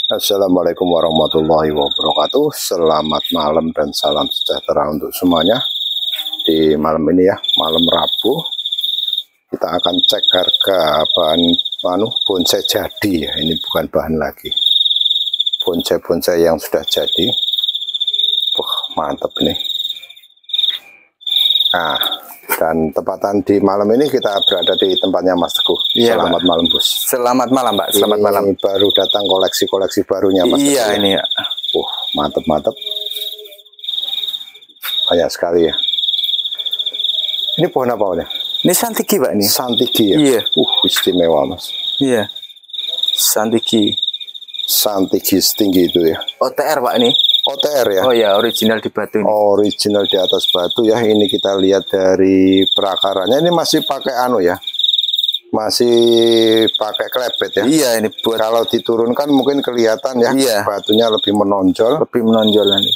Assalamualaikum warahmatullahi wabarakatuh. Selamat malam dan salam sejahtera untuk semuanya. Di malam ini ya, malam Rabu, kita akan cek harga bahan bonsai jadi ya. Ini bukan bahan lagi, bonsai yang sudah jadi. Mantap nih. Nah, dan tepatan di malam ini kita berada di tempatnya Mas Teguh. Iya, Selamat malam, Bos. Selamat malam, Pak. Selamat ini malam. Baru datang koleksi barunya, Mas. Iya, Teguh, ini ya. Mantap. Banyak sekali ya. Ini pohon apa ini? Ini Santiki, Pak, ini. Santiki ya? Iya. Istimewa, Mas. Iya. Santiki. Santiki setinggi itu ya. OTR, Pak, ini. OTR ya? Oh ya, original di batu ini. Original di atas batu ya. Ini kita lihat dari perakaranya. Ini masih pakai ya. Masih pakai klepet ya. Iya, ini buat. Kalau diturunkan mungkin kelihatan ya. Iya. Batunya lebih menonjol. Lebih menonjol ini.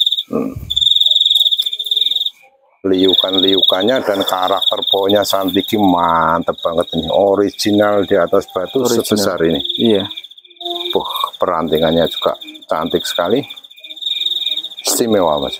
Liukan-liukannya dan karakter pohonnya Santiki mantep banget ini. Original di atas batu sebesar ini. Iya. Perantingannya juga cantik sekali. Istimewa, Mas.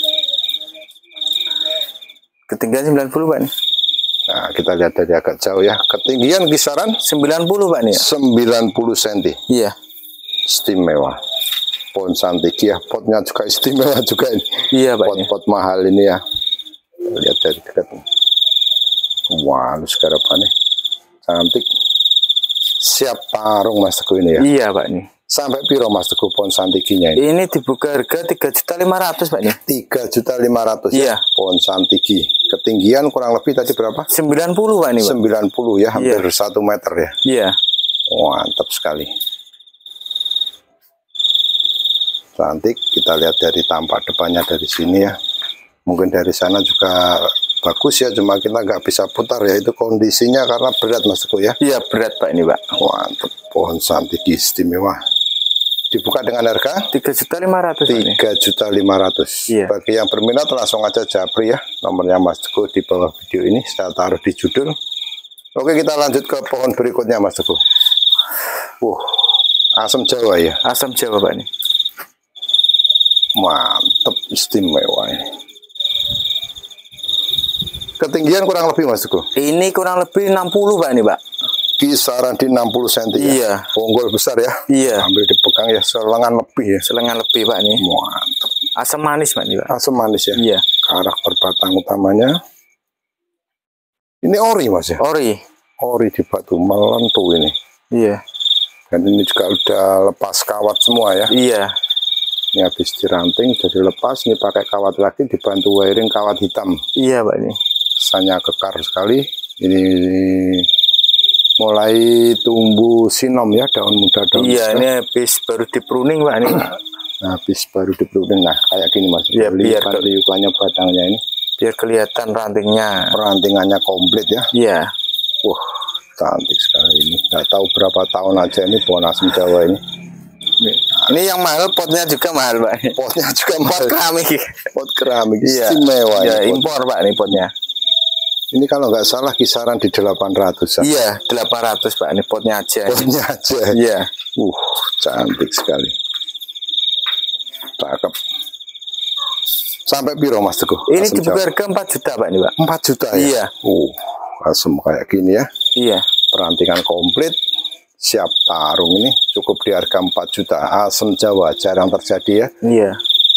Ketinggian 90, Pak, nih. Nah, kita lihat dari agak jauh ya. Ketinggian kisaran 90, Pak, nih. 90 cm. Iya. Istimewa. Pohon Santiki ya. Potnya juga istimewa juga ini. Iya, Pak. Pot-pot mahal ini ya. Lihat dari dekat. Wah, halus garapannya. Cantik. Siap tarung, Mas Teguh ini ya. Iya, Pak, nih. Sampai piro, Mas Teguh, pohon Santikinya ini? Ini dibuka harga 3.500.000, Pak, nih. 3.500.000 iya. Ya. Pohon Santiki. Ketinggian kurang lebih tadi berapa? 90, Pak, nih, Pak. 90 ya, hampir iya. 1 meter ya. Iya. Mantap sekali. Cantik. Kita lihat dari tampak depannya dari sini ya. Mungkin dari sana juga bagus ya, cuma kita nggak bisa putar ya, itu kondisinya karena berat, Mas Teguh ya. Iya, berat, Pak, ini, Pak. Mantap. Pohon Santiki istimewa. Dibuka dengan harga 3.500.000. 3.500.000. Iya. Bagi yang berminat langsung aja japri ya. Nomornya Mas Teguh di bawah video ini saya taruh di judul. Oke, kita lanjut ke pohon berikutnya, Mas Teguh. Asam Jawa ya. Asam Jawa, Pak, ini. Mantap, istimewa ini. Ketinggian kurang lebih, Mas Teguh? Ini kurang lebih 60, Pak, ini, Pak. Kisaran di 60 cm ya. Iya. Bonggol besar ya. Iya. Ambil dipegang ya, selengan lebih ya. Selengan lebih, Pak, ini. Mantap. Asam manis, Pak, ini, Pak. Asam manis ya. Iya. Karakter batang utamanya. Ini ori, Mas ya. Ori. Ori di batu melentu ini. Iya. Dan ini juga udah lepas kawat semua ya. Iya. Ini habis diranting jadi lepas. Ini pakai kawat lagi dibantu wiring kawat hitam. Iya, Pak, ini. Rasanya kekar sekali. Ini mulai tumbuh sinom ya, daun muda, daun iya, muda. ini habis baru di pruning, Pak, ini. Habis baru di pruning. Nah, kayak gini, Mas. Iya, biar liukannya batangnya ini. Biar kelihatan rantingnya. Perantingannya komplit ya. Iya. Cantik sekali ini. Nggak tahu berapa tahun aja ini pohon asam Jawa ini. Ini yang mahal, potnya juga mahal, Pak. Potnya juga mahal. Pot keramik. Pot keramik Iya. istimewa. Ya, ini impor, Pak, ini potnya. Ini kalau nggak salah kisaran di 800. Iya, 800, Pak. Ini potnya aja. Potnya aja. Iya. Cantik sekali. Cakep. Sampai piro, Mas Teguh? Ini dibuka harga 4 juta, Pak, ini, Pak. 4 juta ya? Iya. Asem kayak gini ya. Iya. Perantingan komplit. Siap tarung ini. Cukup di harga 4 juta. Asam Jawa. Jarang terjadi ya. Iya.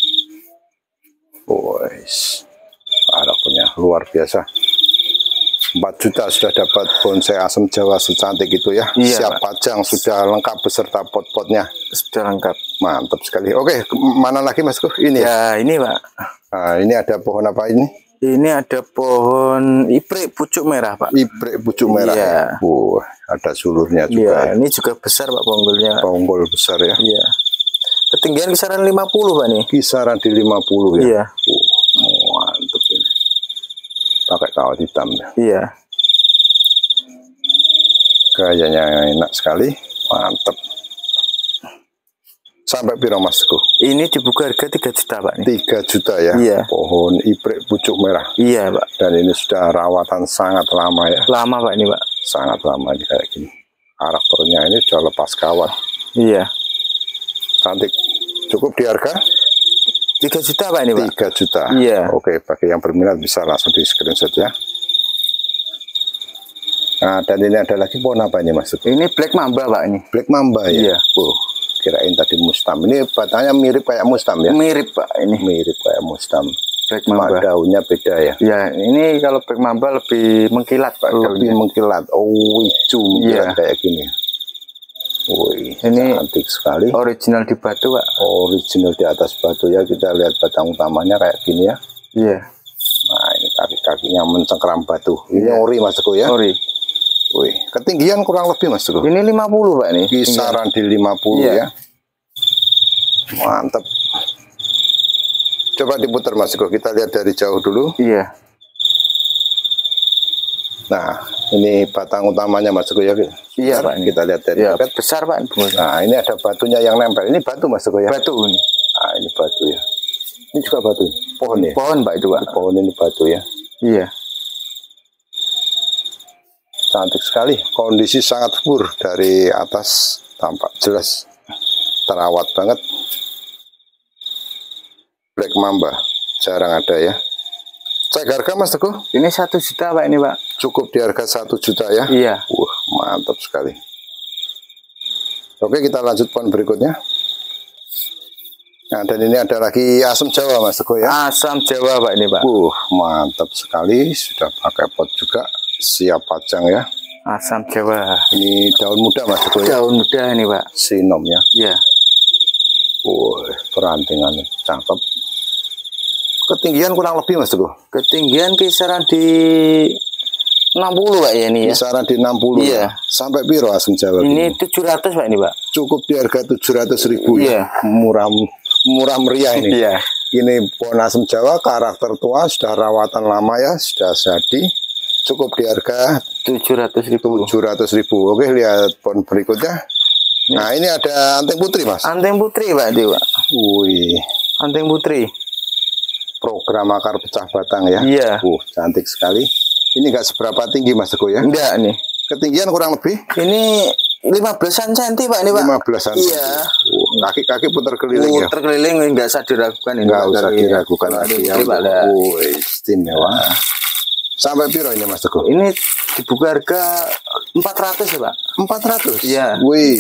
Harapannya luar biasa. 4 juta sudah dapat bonsai asam Jawa secantik itu ya. Iya, siap Pak. pajang, sudah lengkap beserta pot-potnya. Sudah lengkap. Mantap sekali. Oke, mana lagi, Mas? Ini ya, ini, Pak. Nah, ini ada pohon apa ini? Ini ada pohon iprek pucuk merah, Pak. Iprek pucuk merah. Iya. Ya? Ada sulurnya juga. Iya, ini juga besar, Pak, bonggolnya. Bonggol besar ya. Iya. Ketinggian kisaran 50, Pak, nih. Kisaran di 50 ya. Iya. Mantap ini. Pakai kawat hitam ya. Iya. Gayanya enak sekali. Mantap. Sampai piro, Mas Teguh? Ini dibuka harga 3 juta, Pak. 3 juta ya. Iya. Pohon iprek pucuk merah. Iya, Pak. Dan ini sudah rawatan sangat lama ya. Lama, Pak, ini, Pak. Sangat lama ini kayak gini. Karakternya ini sudah lepas kawat. Iya. Cantik. Cukup di harga 3 juta Pak ini Pak. 3 juta. Iya. Oke, bagi yang berminat bisa langsung di screenshot ya. Nah, dan ini ada lagi pohon apa ini Mas Teguh? Ini Black Mamba Pak ini. Black Mamba ya? Iya. Kirain tadi mustam. Ini batangnya mirip kayak mustam ya? Mirip Pak ini. Mirip kayak mustam. Black Mamba. Daunnya beda ya? Ya, ini kalau Black Mamba lebih mengkilat Pak. Lebih mengkilat. Oh, hijau mengkilat kayak gini. Wih, ini cantik sekali. Original di batu Pak. Original di atas batu ya. Kita lihat batang utamanya kayak gini ya. Iya. Nah, ini kaki-kakinya mencengkeram batu. Ini ori Mas Teguh ya? Ori. Wih, ketinggian kurang lebih Mas Teguh? Ini 50 Pak nih. Kisaran di 50 ya. Mantap. Coba diputar Mas Teguh, kita lihat dari jauh dulu. Iya. Nah, ini batang utamanya Mas Teguh ya. Iya Pak. Kita lihat dari dekat. Besar Pak. Nah, ini ada batunya yang nempel. Ini batu Mas Teguh ya? Batu ini. Nah, ini batu ya. Ini juga batu. Pohon ya? Pohon Pak itu Pak. Pohon ini batu ya. Iya. Cantik sekali. Kondisi sangat subur dari atas, tampak jelas. Terawat banget. Black Mamba. Jarang ada ya. Cek harga Mas Teguh? Ini 1 juta Pak ini Pak. Cukup di harga 1 juta ya? Iya. Mantap sekali. Oke, kita lanjut pohon berikutnya. Nah, dan ini ada lagi asam Jawa Mas Teguh ya? Asam Jawa Pak ini Pak. Mantap sekali. Sudah pakai pot juga. Siap pajang ya. Asam Jawa. Ini daun muda Mas Teguh ya? Daun muda ini Pak. Sinom ya? Iya. Perantingannya cakep. Ketinggian kurang lebih Mas Teguh? Ketinggian kisaran di 60 Pak ya ini ya. Kisaran di 60 iya. Ya? Sampai piro asam Jawa? Ini 700 Pak ini Pak. Cukup di harga 700.000 iya. Ya? Murah meriah ini. Iya. Ini pohon asam Jawa, karakter tua, sudah rawatan lama ya, sudah jadi. Cukup di harga 700.000. Oke, lihat pohon berikutnya. Nah, ini ada anting putri Mas. Anting putri Pak itu Pak. Wih. Anting putri. Program akar pecah batang ya. Iya. Cantik sekali. Ini enggak seberapa tinggi Mas Teguh ya? Enggak nih. Ketinggian kurang lebih? Ini 15-an cm Pak ini Pak. 15-an. Iya. Kaki-kaki putar keliling ya. Putar keliling enggak usah diragukan ini. Enggak usah diragukan lagi ya. Istimewa. Sampai piro ini Mas Teguh? Ini dibuka harga 400 ya Pak. 400? Iya. Wih.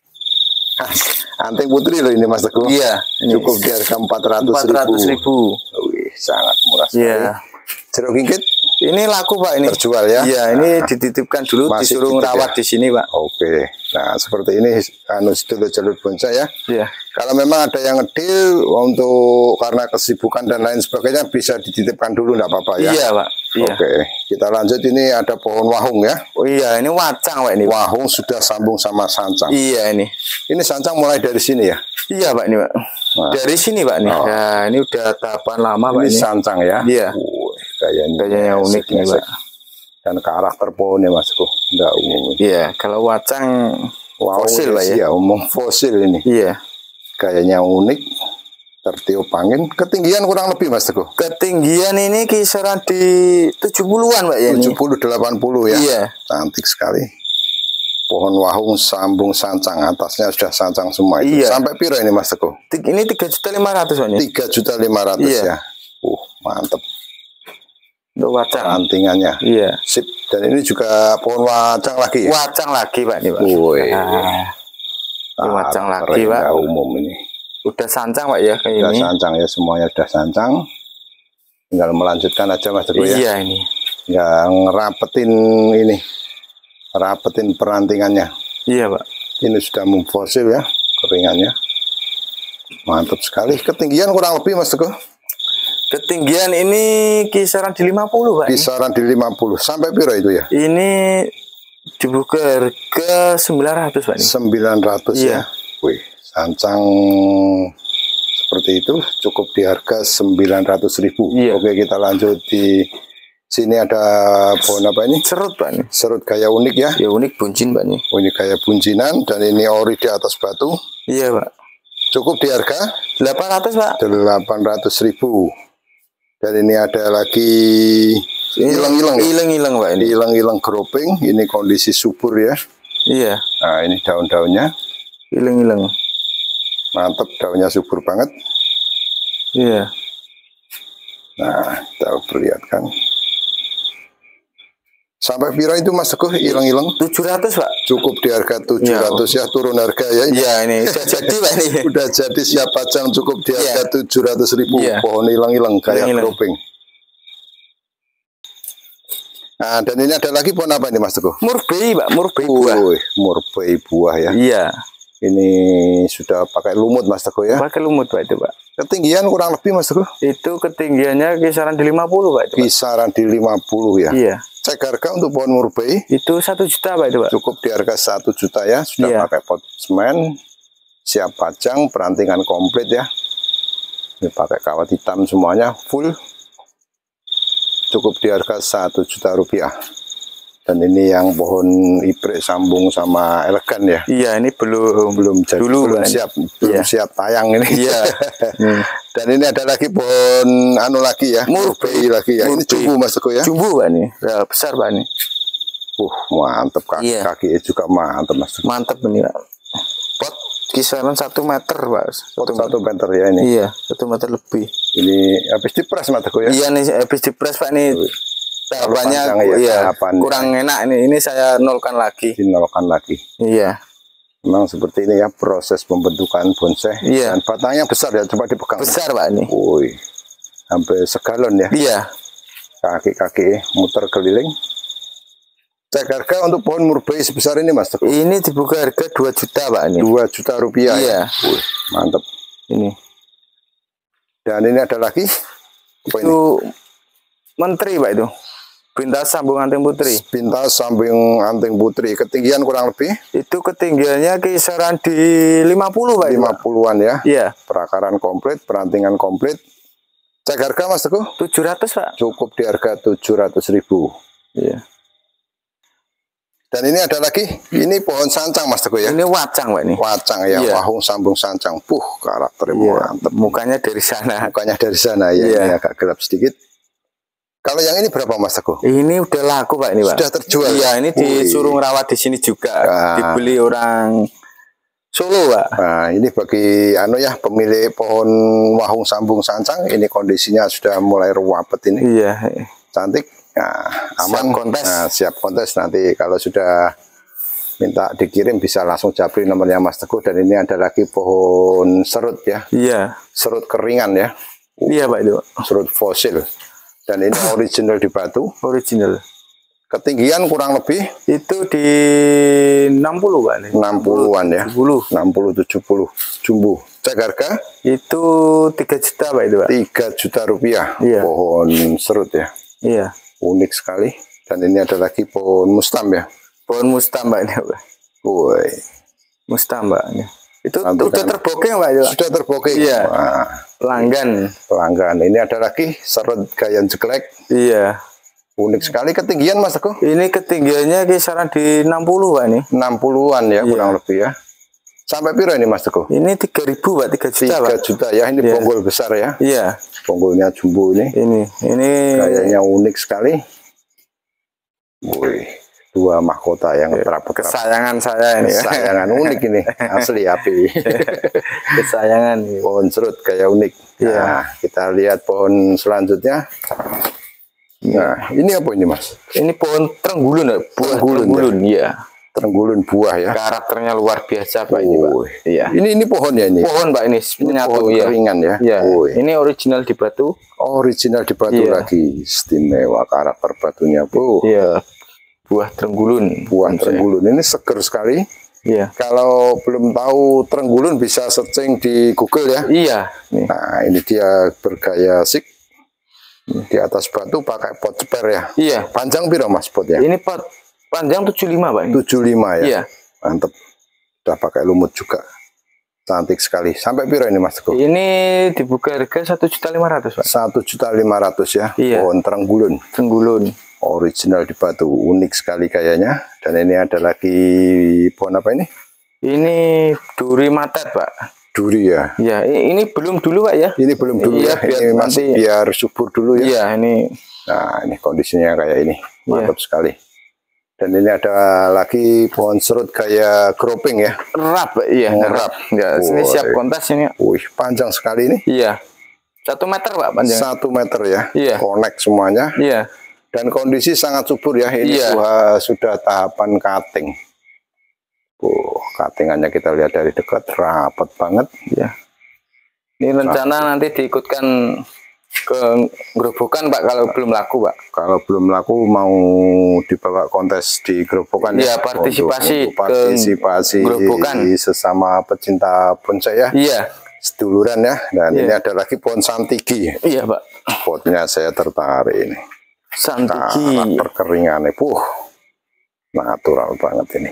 Anting putri loh ini Mas Teguh. Iya. Cukup di harga 400.000. Wih, sangat murah sekali. Iya. Jeruk kingkit? Ini laku Pak ini. Terjual ya? Iya, ini dititipkan dulu, disuruh rawat di sini Pak. Oke. Nah, seperti ini sedulur jalur bonsai ya. Iya. Kalau memang ada yang ngedil untuk karena kesibukan dan lain sebagainya bisa dititipkan dulu enggak apa-apa ya. Iya, Pak. Iya. Oke. Kita lanjut, ini ada pohon wahung ya. Oh iya, ini wacang Pak ini. Wahung sudah sambung sama sancang. Iya ini. Ini sancang mulai dari sini ya? Iya Pak ini Pak. Nah. Dari sini Pak nih. Nah, ini udah tahapan lama Pak ini. Ini sancang ya? Iya. Kayaknya unik nih Pak. Dan karakter pohonnya Mas Teguh enggak umum. Iya, kalau wacang fosil Pak ya. Iya, umum fosil ini. Iya. Kayaknya unik. Tertiup angin. Ketinggian kurang lebih Mas Teguh? Ketinggian ini kisaran di 70-an Pak ya. 70-80 ya? Iya. Cantik sekali. Pohon wahung sambung sancang, atasnya sudah sancang semua itu. Iya. Sampai piro ini Mas Teguh? Ini 3.500.000 Pak. 3.500.000 iya. Ya. Mantep. Untuk wacang. Antingannya. Iya. Sip. Dan ini juga pohon wacang lagi ya? Wacang lagi Pak ini Pak. Ini wacang lagi Pak. Umum ini. Udah sancang Pak ya kayak udah ini. Sancang ya, semuanya sudah sancang. Tinggal melanjutkan aja Mas Teguh ya. Iya ini. Yang rapetin ini. Rapetin perantingannya. Iya Pak. Ini sudah memfosil ya keringannya. Mantap sekali. Ketinggian kurang lebih Mas Teguh? Ketinggian ini kisaran di 50 Pak. Kisaran di 50. Sampai piro itu ya? Ini dibuka harga 900 Pak. 900 iya. Ya. Wih, sancang seperti itu cukup di harga 900.000. Iya. Oke, kita lanjut di sini ada pohon apa ini? Serut Pak nih. Serut gaya unik ya? Ya unik buncin Pak nih. Oh, ini gaya buncinan dan ini ori di atas batu. Iya Pak. Cukup di harga 800 Pak. 800.000. Dan ini ada lagi ilang-ilang. Ilang-ilang Pak ini. Ilang-ilang groping. Ini kondisi subur ya. Iya. Nah, ini daun-daunnya. Ilang-ilang. Mantap, daunnya subur banget. Iya. Nah, kita perlihatkan. Sampai piro itu Mas Teguh hilang-hilang? 700 Pak. Cukup di harga 700 ya, turun harga ya. Iya ini udah jadi Pak ini. Udah jadi siap pajang, cukup di harga 700.000. Iya. Pohon hilang-hilang kayak Hilang-hilang. groping. Nah, dan ini ada lagi pohon apa ini Mas Teguh? Murbei Pak, murbei buah. Murbei buah ya. Iya. Ini sudah pakai lumut Mas Teguh ya. Pakai lumut Pak itu Pak. Ketinggian kurang lebih Mas Teguh? Itu ketinggiannya kisaran di 50 Pak itu Pak. Kisaran di 50 ya. Iya. Cek harga untuk pohon murbei Itu 1 juta Pak itu Pak. cukup di harga 1 juta ya. Sudah pakai pot semen, siap pajang, perantingan komplit ya. Ini pakai kawat hitam semuanya full. Cukup di harga 1 juta rupiah. Dan ini yang pohon ibrik sambung sama elegan ya. Iya, ini belum Jadi, dulu belum Pak. siap siap tayang ini. Iya. Dan ini ada lagi pohon anu lagi ya, murbei lagi ya. Ini jumbo Mas Teguh ya. Jumbo Pak nih. Ya, besar Pak nih. Mantep kaki juga mantep Mas Teguh. Mantap ini Pak. Pot kisaran 1 meter Pak. 1 meter ya ini. Iya, 1 meter lebih. Ini habis dipres Mas Teguh ya. Iya nih habis dipres Pak nih. Tahapannya ya, kurang enak ini. Ini saya nolkan lagi. Dinolkan lagi. Iya. Memang seperti ini ya proses pembentukan bonsai. Iya. Dan batangnya besar ya, coba dipegang. Besar Pak ini. Woi, sampai segalon ya. Iya. Kaki-kaki muter keliling. Cek harga untuk pohon murbei sebesar ini Mas Teguh. Ini dibuka harga 2 juta Pak ini. 2 juta rupiah. Iya. Ya? Wih, mantap. Ini. Dan ini ada lagi. Apa Itu ini? menteri Pak itu. Pintas sambung anting putri. Pintas sambung anting putri. Ketinggian kurang lebih? Itu ketinggiannya kisaran di 50 Pak. 50-an ya. Iya. Perakaran komplit, perantingan komplit. Cek harga Mas Teguh? 700 Pak. Cukup di harga 700.000. Iya. Dan ini ada lagi, ini pohon sancang Mas Teguh ya. Ini wacang Pak ini. Wacang ya, Iya. Wahung sambung sancang. Karakternya mantap. Mukanya dari sana. Mukanya dari sana ya, Iya. ini agak gelap sedikit. Kalau yang ini berapa Mas Teguh? Ini udah laku Pak ini Pak. Sudah terjual. Iya, ini disuruh ngerawat di sini juga. Dibeli orang Solo Pak. Nah, ini bagi anu ya pemilik pohon wahung sambung sancang, ini kondisinya sudah mulai ruwapet ini. Iya. Cantik. Nah, aman. Siap kontes. Nah, siap kontes nanti kalau sudah minta dikirim bisa langsung japri nomornya Mas Teguh. Dan ini ada lagi pohon serut ya. Iya. Serut keringan ya. Iya Pak itu. Serut fosil. Dan ini original di batu. Original. Ketinggian kurang lebih Itu di 60 Pak ini. 60-an ya. 70. 60-70 jumbo. Cek harga Itu 3 juta Pak itu Pak. 3 juta rupiah. Iya. Pohon serut ya. Iya. Unik sekali. Dan ini ada lagi pohon mustam ya. Pohon mustam Pak ini Pak. Woi. Mustam Pak ini. Itu Mantap, udah kan? terbooking Pak itu. Sudah terbooking. Iya. Wah, Pelanggan. pelanggan. Ini ada lagi serut gayan jeglek. Iya. Unik sekali. Ketinggian Mas Teguh? Ini ketinggiannya kisaran di 60 Pak ini. 60-an ya, Iya. kurang lebih ya. Sampai piro ini Mas Teguh? Ini 3.000 Pak, 3 juta 3 Pak. juta ya. Ini Iya. bonggol besar ya. Iya. Bonggolnya jumbo ini. Ini Gayanya unik sekali. Wih, 2 mahkota yang terapet. kesayangan saya ini. Kesayangan unik ini. Asli api. Kesayangan. Pohon serut gaya unik. Iya. Nah, kita lihat pohon selanjutnya. Nah, ini apa ini Mas? Ini pohon trenggulun, ya? Buah Trenggulun, trenggulun, iya. Trenggulun buah ya. Karakternya luar biasa Pak ini Pak. Wih. Iya. Ini pohon ya ini. Pohon Pak ini Ini menyatu pohon ya. keringan ya. Iya. Wih. Ini original di batu. Original di batu Iya. lagi. Istimewa karakter batunya, Bu. Iya. Buah trenggulun. Buah trenggulun ini seger sekali. Iya. Kalau belum tahu trenggulun bisa searching di Google ya. Iya. Nih. Nah, ini dia bergaya sik. Di atas batu pakai pot ceper ya. Iya. Panjang piro Mas potnya? Ini pot panjang 75 Pak ini. 75 ya. Iya. Mantep. Udah pakai lumut juga. Cantik sekali. Sampai piro ini Mas Teguh? Ini dibuka harga 1.500.000 Pak. 1.500.000 ya. Iya. Pohon trenggulun. Trenggulun. Original di batu. Unik sekali kayaknya. Dan ini ada lagi pohon apa ini? Ini duri matet Pak. Duri ya. Iya, ini belum dulu Pak ya. Ini belum dulu Iya, ya. Ini masih nanti- biar subur dulu ya. Iya, ini Nah, ini kondisinya kayak ini. Mantap sekali. Dan ini ada lagi pohon serut gaya groping ya. Rap, iya, rap. Ya, ini siap kontes ini. Wih, panjang sekali ini. Iya. 1 meter Pak panjang. 1 meter ya. Iya. Connect semuanya. Iya. Dan kondisi sangat subur ya. Ini iya. sudah tahapan cutting. Cuttingannya kita lihat dari dekat, rapat banget. Iya. Ini rencana nanti diikutkan ke gerobokan Pak kalau belum laku Pak. Kalau belum laku mau dibawa kontes di gerobokan ya. Partisipasi untuk partisipasi gerobokan sesama pecinta bonsai ya. Iya. Seduluran ya. Dan ini ada lagi pohon santigi. Iya Pak. Potnya saya tertarik ini. Santigi. Perkeringannya, natural banget ini.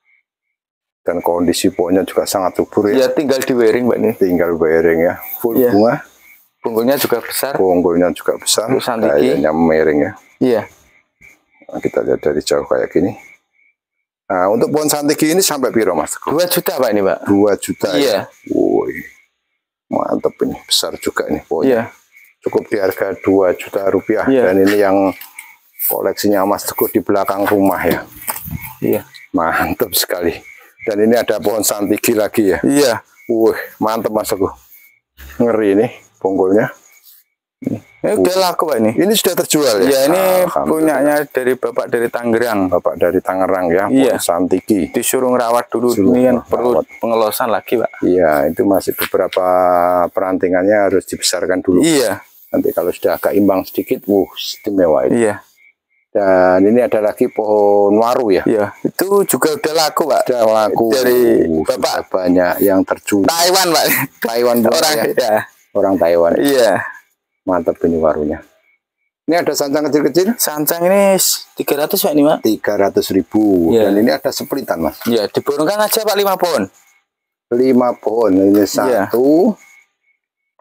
Dan kondisi pohonnya juga sangat subur ya. Ya tinggal di wiring Pak ini. Tinggal wiring ya. Full bunga. Bonggolnya juga besar. Bonggolnya juga besar. Kayaknya miring ya. Iya. Nah, kita lihat dari jauh kayak gini. Nah, untuk pohon santigi ini sampai piro Mas? 2 juta Pak ini Pak. 2 juta iya. Ya. Woi. Mantep ini. Besar juga ini pohonnya. Iya. Cukup di harga 2 juta rupiah. Iya. Dan ini yang koleksinya Mas Teguh di belakang rumah ya. Iya. Mantep sekali. Dan ini ada pohon santigi lagi ya. Iya. Wih, mantep Mas Teguh. Ngeri ini bonggolnya. Ini udah laku Pak ini. Ini sudah terjual ya? Iya, ini punyanya dari Bapak dari Tangerang. Bapak dari Tangerang ya, iya. Pohon santigi. Disuruh ngerawat dulu, ini yang perlu pengelosan lagi Pak. Iya, itu masih beberapa perantingannya harus dibesarkan dulu. Iya. Nanti kalau sudah agak imbang sedikit, istimewa ini. Iya. Dan ini ada lagi pohon waru ya? Iya, itu juga udah laku Pak. Sudah laku. Dari Bapak. Banyak yang terjual. Taiwan Pak. Taiwan orang ya. Orang Taiwan. Iya. Mantap ini warunya. Ini ada sancang kecil-kecil? Sancang ini 300 Pak ini Pak. 300.000. Iya. Dan ini ada seplitan Mas. Iya, diborongkan aja Pak 5 pohon. 5 pohon. Ini 1, 2, 3, 4,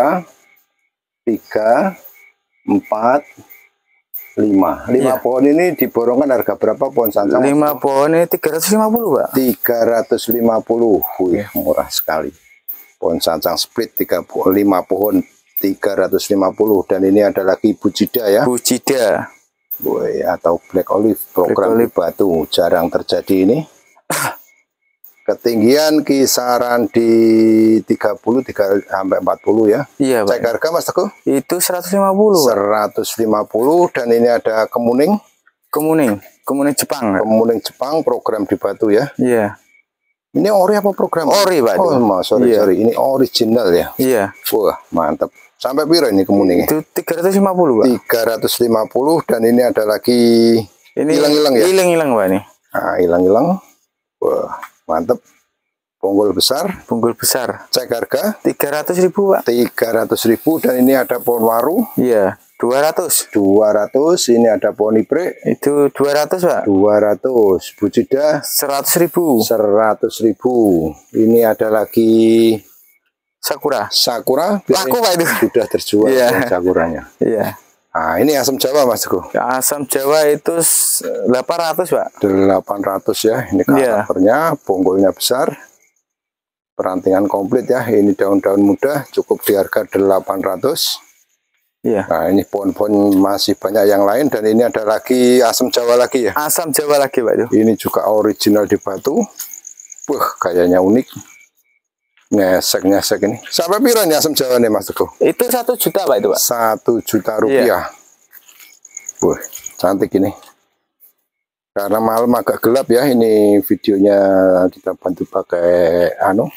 5. 5 pohon ini diborongkan harga berapa pohon sancang? 5 pohon ini 350 Pak. 350. Wih, murah sekali. Pohon sancang split 5 pohon 350. Dan ini ada lagi bujida ya. Bujida. Wih, atau black olive program di batu. Jarang terjadi ini. Ketinggian kisaran di 30 sampai 40 ya. Iya Pak. Cek harga Mas Teguh? Itu 150 Pak. 150. Dan ini ada kemuning. Kemuning Jepang. Kemuning Jepang program di batu ya. Iya. Ini ori apa program? Ori Pak. Oh, sorry. Ini original ya. Iya. Wah, mantap. Sampai piro ini kemuningnya? Itu 350 Pak. 350. Dan ini ada lagi ini hilang-hilang ya? Hilang-hilang Pak ini. Nah, hilang-hilang. Wah, mantap. Bonggol besar. Bonggol besar. Cek harga? 300.000 Pak. 300.000. Dan ini ada pohon waru. Iya. 200. Ini ada pohon ibrek. Itu 200 Pak. 200. Bujida 100.000. 100.000. Ini ada lagi sakura. Laku Pak itu. Sudah terjual sakuranya. Iya. Nah, ini asam Jawa Mas Teguh. Asam Jawa itu 800 Pak. 800 ya. Ini karakternya, bonggolnya besar. Perantingan komplit ya. Ini daun-daun muda, cukup di harga 800. Iya. Nah, ini pohon-pohon masih banyak yang lain. Dan ini ada lagi asam Jawa lagi ya. Asam Jawa lagi Pak. Ini juga original di batu. Wah, kayaknya unik. Nyesek ini. Sampai piro nih asam Jawa nih Mas Teguh? Itu 1 juta Pak itu Pak. 1 juta rupiah. Wah, cantik ini. Karena malam agak gelap ya. Ini videonya kita bantu pakai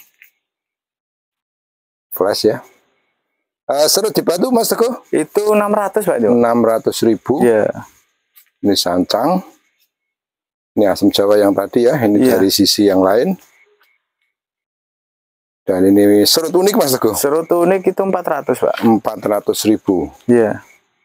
flash ya. Serut di batu Mas Teguh? Itu 600 Pak. 600.000. Iya. Ini sancang. Ini asam Jawa yang tadi ya. Ini dari sisi yang lain. Dan ini serut unik Mas Teguh? Serut unik itu 400 Pak. 400.000. Iya.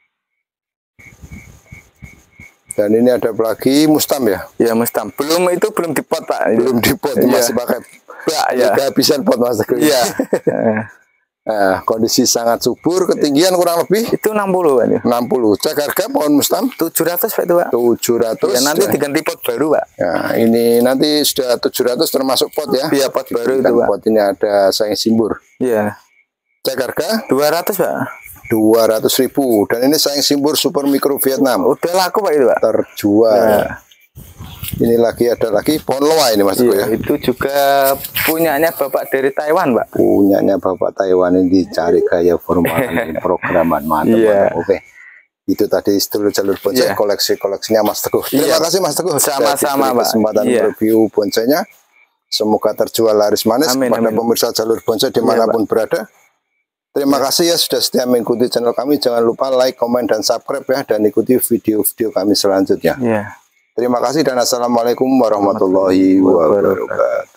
Dan ini ada lagi mustam ya? Iya mustam. Belum dipot Pak. Belum dipot, masih pakai. Ya. Kehabisan pot Mas Teguh. Iya. Nah, kondisi sangat subur, ketinggian kurang lebih itu 60 Pak. 60. Cek harga pohon mustam 700 Pak itu Pak. 700. Ya, nanti diganti pot baru Pak. Nah, ini nanti sudah 700 termasuk pot ya. Iya, pot baru itu Pak. Pot ini ada sayang simbur. Iya. Cek harga 200 Pak. 200.000. Dan ini sayang simbur super mikro Vietnam. Udah laku Pak itu Pak. Terjual. Ya. Ini ada lagi pohon loa ini Mas Teguh ya. Itu juga punyanya Bapak dari Taiwan, Pak. Punyanya Bapak Taiwan ini dicari gaya formal programan mantap. Oke. Itu tadi sedulur jalur bonsai koleksinya Mas Teguh. Terima kasih Mas Teguh. Sama-sama, Pak. Kesempatan review bonsainya. Semoga terjual laris manis kepada pemirsa jalur bonsai dimanapun berada. Terima kasih ya sudah setia mengikuti channel kami. Jangan lupa like, komen, dan subscribe ya. Dan ikuti video-video kami selanjutnya. Terima kasih dan assalamualaikum warahmatullahi wabarakatuh.